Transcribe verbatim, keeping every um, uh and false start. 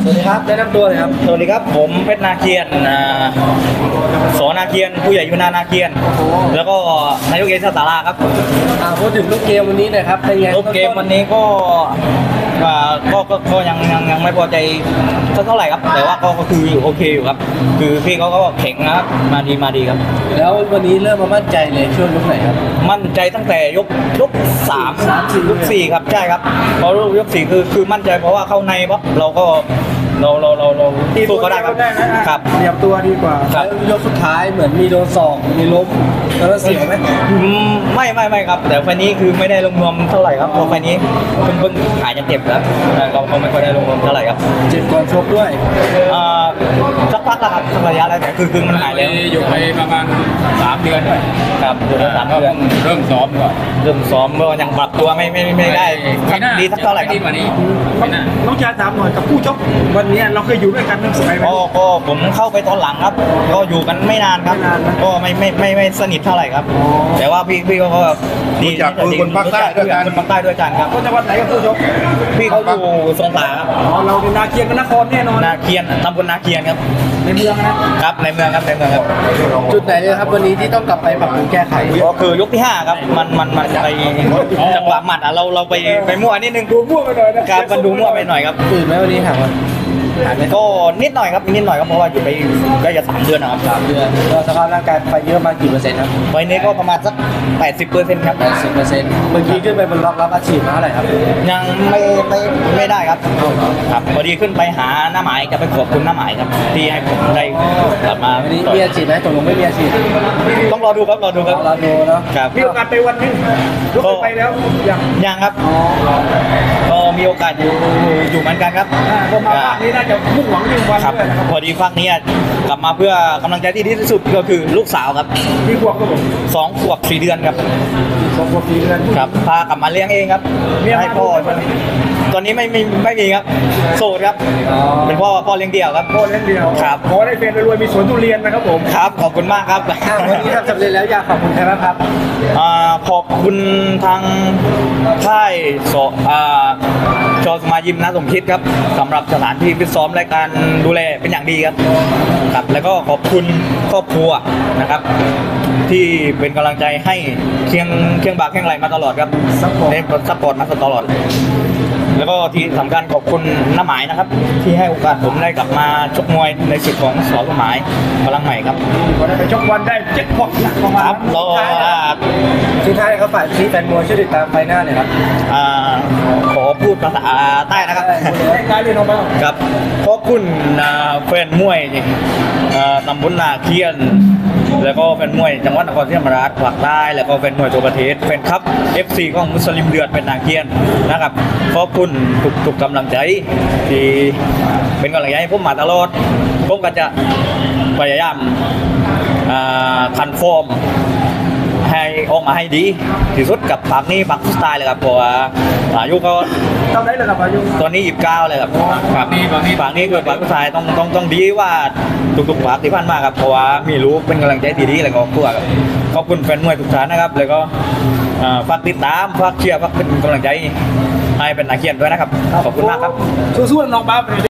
วัสดีครับแนะนำตัวเลยครับสวัสดีครับผมเพชรนาเกียนสอนาเกียนผู้ใหญ่ยุนานาเกียนแล้วก็นายกเอสตาราครับพูดถึงลูกเกมวันนี้หน่อยครับเป็นไงลูกเกมวันนี้ก็ก็ก็ยังยังยังไม่พอใจเท่าไหร่ครับแต่ว่าก็คือโอเคอยู่ครับคือพี่เขาก็แข็งนะครับมาดีมาดีครับแล้ววันนี้เริ่มมามั่นใจเลยช่วงยกไหนครับมั่นใจตั้งแต่ยกยกสามยกสี่ครับใช่ครับเพราะยกสี่คือคือมั่นใจเพราะว่าเข้าในปั๊บเราก็เราเราเราเราสู้เขาได้ครับครับเตรียมตัวดีกว่าแล้วยกสุดท้ายเหมือนมีโดนศอกมีล้มแล้วเสียวไหมไม่ไม่ไม่ครับแต่ไฟนี้คือไม่ได้ลงรวมเท่าไหร่ครับเพราะไฟนี้เพิ่งเพิ่งหายจะเจ็บแล้วก็เขาไม่ค่อยได้ลงรวมเท่าไหร่ครับเจ็บก่อนชกด้วยสักพักแล้วครับสักระยะแล้วแต่คือคือมันหายแล้วอยู่ไปประมาณสามเดือนด้วยครับอยู่ได้สามเดือนเริ่มซ้อมก่อนเริ่มซ้อมเมื่อยังปรับตัวไม่ไม่ไม่ได้ดีสักเท่าไหร่ครับดีกว่านี้น้องชายถามหน่อยกับผู้ชกวันนี้เราเคยอยู่ด้วยกันตั้งสมัยไหมก็ผมเข้าไปตอนหลังครับก็อยู่กันไม่นานครับก็ไม่ไม่ไม่ไม่สนิทเท่าไหร่ครับแต่ว่าพี่พี่ก็ดีจากคนภาคใต้ด้วยกันคนภาคใต้ด้วยกันครับคนจังหวัดไหนกับผู้ชกพี่เขาอยู่สงขลาครับอ๋อเราเป็นนาเคียนกับนครแน่นอนนาเคียนตำบลนาเคียนครับในเมืองนะครับในเมืองครับในเมืองครับจุดไหนเลยครับวันนี้ที่ต้องกลับไปปรับปรุงแก้ไขก็คือยกที่ห้าครับมันมันมันไปจังหวะหมัดอ่ะเราเราไปไปมั่วนิดนึงดูมั่วไปหน่อยนะครับมันดูมั่วไปหน่อยครับตื่นไหมวันนี้ถามว่าก็นิดหน่อยครับนิดหน่อยครับเพราะว่าอยู่ไปได้จะสามเดือนนะครับสามเดือนเราสภาพร่างกายไปเยอะมากี่เปอร์เซ็นต์ครับไปนี้ก็ประมาณสักแปดสิบเปอร์เซ็นต์ครับแปดสิบเปอร์เซ็นต์เมื่อกี้ขึ้นไปบนล็อกรับอาชีพมาเท่าไหร่ครับยังไม่ไม่ไม่ได้ครับครับพอดีขึ้นไปหาหน้าหมายจะไปขอบคุณหน้าหมายครับที่ให้ผมได้กลับมาวันนี้มีอาชีพไหมตกลงไม่มีอาชีพต้องรอดูครับรอดูครับรอดูเนาะครับมีโอกาสไปวันนี้ก็ไปแล้วยังยังครับก็มีโอกาสอยู่อยู่เหมือนกันครับก็มาภาคนี้น่าจะมุ่งหวังยิ่งวันครับพอดีภาคนี้กลับมาเพื่อกำลังใจที่ดีที่สุดก็คือลูกสาวครับกี่ขวบครับผมสองขวบสี่เดือนครับสองขวบสี่เดือนครับพากลับมาเลี้ยงเองครับให้พ่อตอนนี้ไม่ไม่ไม่มีครับโสดครับเป็นพ่อพ่อเลี้ยงเดี่ยวครับพ่อเลี้ยงเดี่ยวครับขอได้เป็นรวยมีสวนทุเรียนนะครับผมครับขอบคุณมากครับวันนี้ทำสำเร็จแล้วอยากขอบคุณใครบ้างครับขอบคุณทางค่ายโสชอสมายิมนะสมคิดครับสำหรับสถานที่ฟิตซ้อมและการดูแลเป็นอย่างดีครับครับแล้วก็ขอบคุณครอบครัวนะครับที่เป็นกำลังใจให้เคียงเคียงบ่าเคียงไหลมาตลอดครับในซัพพอร์ตมาตลอดแล้วก็ที่สำคัญขอบคุณน้าหมายนะครับที่ให้โอกาสผมได้กลับมาชกมวยในศึกของสอสมายพลังใหม่ครับพอได้ไปชกวันได้เจ็ดพอกหนักประมาณครับรอทิ้งท้ายเขาฝ่ายที่แฟนมวยช่วยติดตามไฟหน้าหน่อยครับขอพูดภาษาใต้นะครับได้เลยน้องบ้างครับขอบคุณแฟนมวยตำบลนาเคียนแล้วก็แฟนมวยจังหวัดนครศรีธรรมราชภาคใต้แล้วก็แฟนมวยทั่วประเทศแฟนคลับ เอฟ ซี ของมุสลิมเดือดเป็นนาเคียนนะครับขอบคุณทุกทุกกำลังใจที่เป็นกำลังใจให้ผมมาตลอดผมก็จะพยายามคันฟอร์มให้ออกมาให้ดีที่สุดกับภาคนี้ภาคสไตล์เลยครับเพราะว่าอายุก็ตอนไหนเลยครับอายุตอนนี้ยี่สิบเก้าเลยครับภาคนี้ภาคนี้ภาคนี้คือภาคสไตล์ต้องต้องต้องดีว่าทุกๆภาคที่ผ่านมาครับเพราะว่ามีรู้เป็นกำลังใจที่ดีแล้วก็ตัวครับขอบคุณแฟนมวยทุกท่านนะครับแล้วก็ฝากติดตามฝากเชียร์ฝากเป็นกำลังใจให้เป็นนักเขียนด้วยนะครับขอบคุณมากครับสู้ๆน้องบ้า